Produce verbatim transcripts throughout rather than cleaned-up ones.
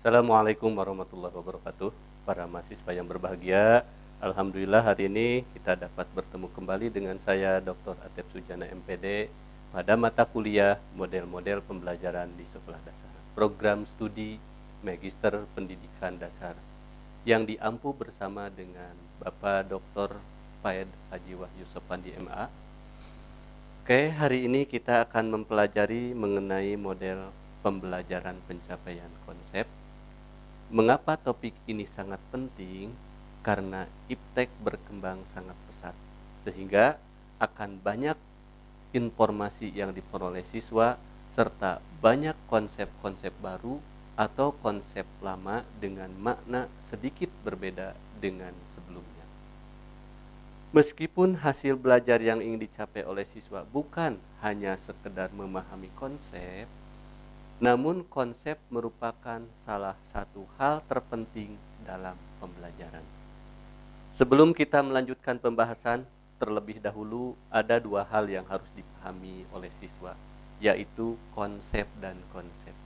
Assalamualaikum warahmatullahi wabarakatuh. Para mahasiswa yang berbahagia, Alhamdulillah hari ini kita dapat bertemu kembali dengan saya doktor Atep Sujana M P D pada mata kuliah model-model pembelajaran di sekolah dasar. Program studi Magister Pendidikan Dasar yang diampu bersama dengan Bapak doktor Faed Haji Wahyu Sopandi M A. Oke, hari ini kita akan mempelajari mengenai model pembelajaran pencapaian konsep. Mengapa topik ini sangat penting? Karena iptek berkembang sangat pesat, sehingga akan banyak informasi yang diperoleh siswa, serta banyak konsep-konsep baru atau konsep lama dengan makna sedikit berbeda dengan sebelumnya. Meskipun hasil belajar yang ingin dicapai oleh siswa bukan hanya sekedar memahami konsep, namun konsep merupakan salah satu hal terpenting dalam pembelajaran. Sebelum kita melanjutkan pembahasan, terlebih dahulu ada dua hal yang harus dipahami oleh siswa, yaitu konsep dan konsepsi.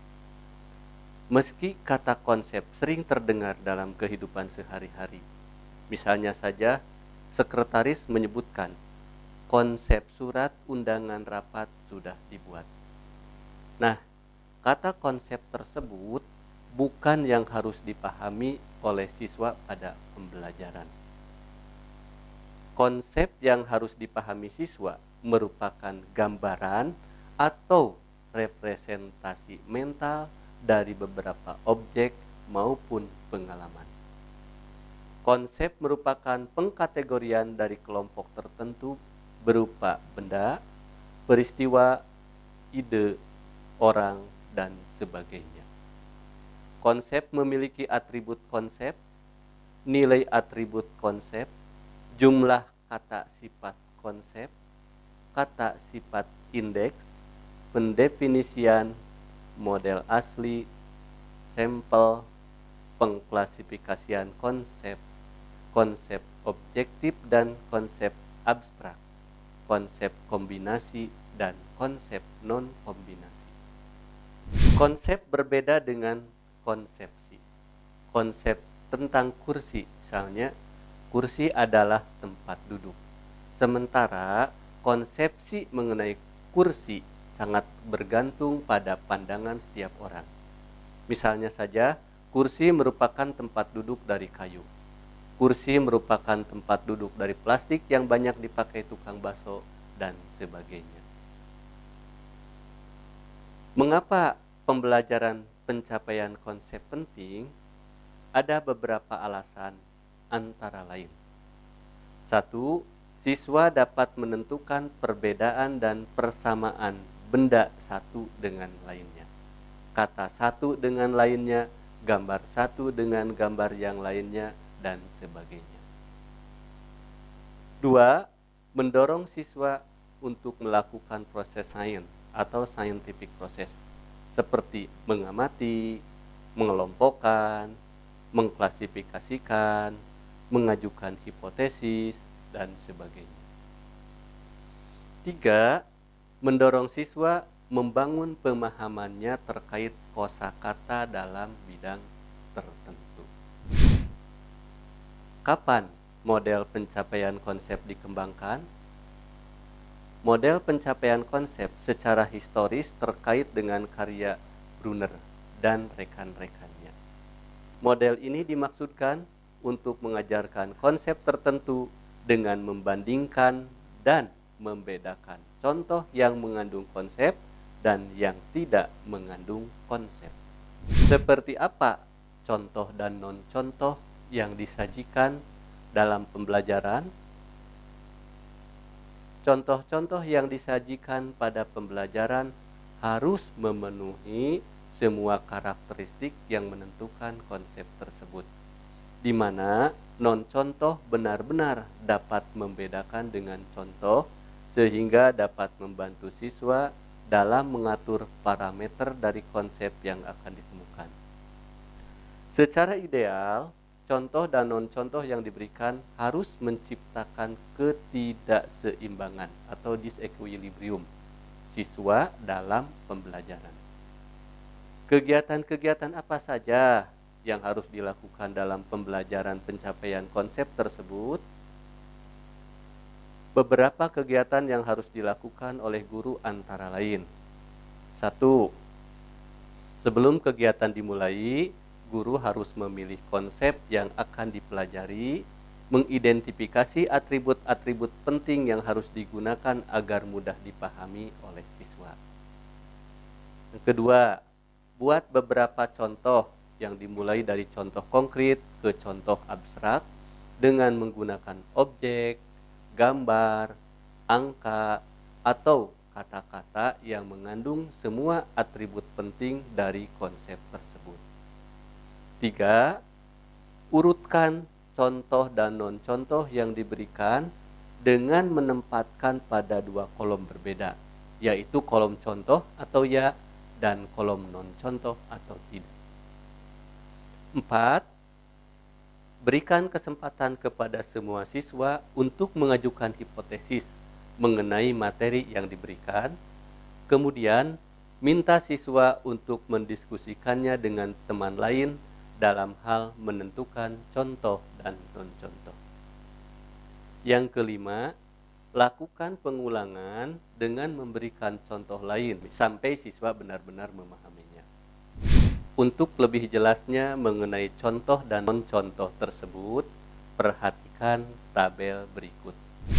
Meski kata konsep sering terdengar dalam kehidupan sehari-hari, misalnya saja sekretaris menyebutkan konsep surat undangan rapat sudah dibuat. Nah, kata konsep tersebut bukan yang harus dipahami oleh siswa pada pembelajaran. Konsep yang harus dipahami siswa merupakan gambaran atau representasi mental dari beberapa objek maupun pengalaman. Konsep merupakan pengkategorian dari kelompok tertentu berupa benda, peristiwa, ide, orang, dan sebagainya. Konsep memiliki atribut konsep, nilai atribut konsep, jumlah kata sifat konsep, kata sifat indeks, pendefinisian, model asli, sampel, pengklasifikasian konsep, konsep objektif dan konsep abstrak, konsep kombinasi dan konsep non-kombinasi. Konsep berbeda dengan konsepsi. Konsep tentang kursi, misalnya, kursi adalah tempat duduk. Sementara konsepsi mengenai kursi sangat bergantung pada pandangan setiap orang. Misalnya saja, kursi merupakan tempat duduk dari kayu. Kursi merupakan tempat duduk dari plastik yang banyak dipakai tukang bakso dan sebagainya. Mengapa pembelajaran pencapaian konsep penting? Ada beberapa alasan, antara lain. Satu, siswa dapat menentukan perbedaan dan persamaan benda satu dengan lainnya. Kata satu dengan lainnya, gambar satu dengan gambar yang lainnya, dan sebagainya. Dua, mendorong siswa untuk melakukan proses sains atau scientific process, seperti mengamati, mengelompokkan, mengklasifikasikan, mengajukan hipotesis, dan sebagainya. Tiga, mendorong siswa membangun pemahamannya terkait kosakata dalam bidang tertentu. Kapan model pencapaian konsep dikembangkan? Model pencapaian konsep secara historis terkait dengan karya Brunner dan rekan-rekannya. Model ini dimaksudkan untuk mengajarkan konsep tertentu dengan membandingkan dan membedakan contoh yang mengandung konsep dan yang tidak mengandung konsep. Seperti apa contoh dan non-contoh yang disajikan dalam pembelajaran? Contoh-contoh yang disajikan pada pembelajaran harus memenuhi semua karakteristik yang menentukan konsep tersebut, di mana non-contoh benar-benar dapat membedakan dengan contoh sehingga dapat membantu siswa dalam mengatur parameter dari konsep yang akan ditemukan. Secara ideal, contoh dan non-contoh yang diberikan harus menciptakan ketidakseimbangan atau disequilibrium siswa dalam pembelajaran. Kegiatan-kegiatan apa saja yang harus dilakukan dalam pembelajaran pencapaian konsep tersebut? Beberapa kegiatan yang harus dilakukan oleh guru antara lain. Satu, sebelum kegiatan dimulai, guru harus memilih konsep yang akan dipelajari, mengidentifikasi atribut-atribut penting yang harus digunakan agar mudah dipahami oleh siswa. Yang kedua, buat beberapa contoh yang dimulai dari contoh konkret ke contoh abstrak dengan menggunakan objek, gambar, angka, atau kata-kata yang mengandung semua atribut penting dari konsep tersebut. Tiga, urutkan contoh dan non-contoh yang diberikan dengan menempatkan pada dua kolom berbeda, yaitu kolom contoh atau ya dan kolom non-contoh atau tidak. Empat, berikan kesempatan kepada semua siswa untuk mengajukan hipotesis mengenai materi yang diberikan. Kemudian, minta siswa untuk mendiskusikannya dengan teman lain dalam hal menentukan contoh dan non-contoh. Yang kelima, lakukan pengulangan dengan memberikan contoh lain sampai siswa benar-benar memahaminya. Untuk lebih jelasnya mengenai contoh dan non-contoh tersebut, perhatikan tabel berikut.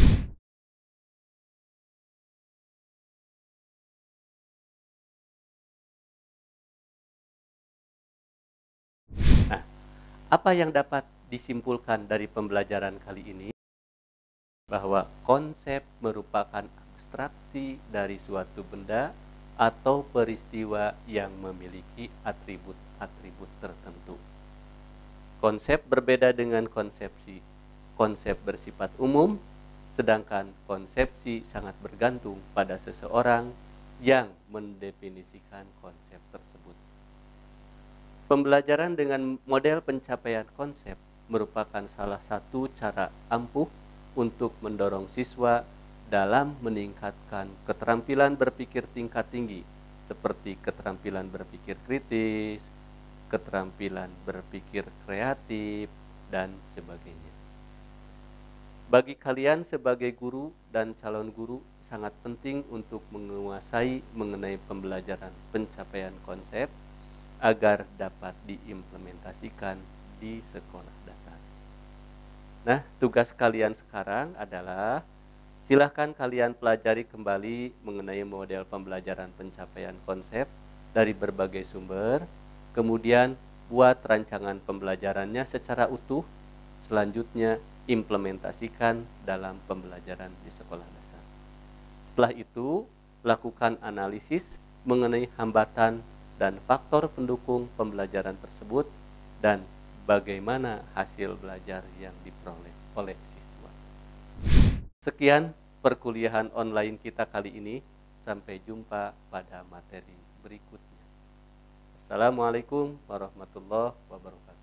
Nah, apa yang dapat disimpulkan dari pembelajaran kali ini? Bahwa konsep merupakan abstraksi dari suatu benda atau peristiwa yang memiliki atribut-atribut tertentu. Konsep berbeda dengan konsepsi. Konsep bersifat umum, sedangkan konsepsi sangat bergantung pada seseorang yang mendefinisikan konsep tersebut. Pembelajaran dengan model pencapaian konsep merupakan salah satu cara ampuh untuk mendorong siswa dalam meningkatkan keterampilan berpikir tingkat tinggi, seperti keterampilan berpikir kritis, keterampilan berpikir kreatif, dan sebagainya. Bagi kalian sebagai guru dan calon guru, sangat penting untuk menguasai mengenai pembelajaran pencapaian konsep agar dapat diimplementasikan di sekolah dasar. Nah, tugas kalian sekarang adalah silahkan kalian pelajari kembali mengenai model pembelajaran pencapaian konsep dari berbagai sumber, kemudian buat rancangan pembelajarannya secara utuh, selanjutnya implementasikan dalam pembelajaran di sekolah dasar. Setelah itu, lakukan analisis mengenai hambatan dan faktor pendukung pembelajaran tersebut dan bagaimana hasil belajar yang diperoleh oleh siswa. Sekian perkuliahan online kita kali ini. Sampai jumpa pada materi berikutnya. Assalamualaikum warahmatullahi wabarakatuh.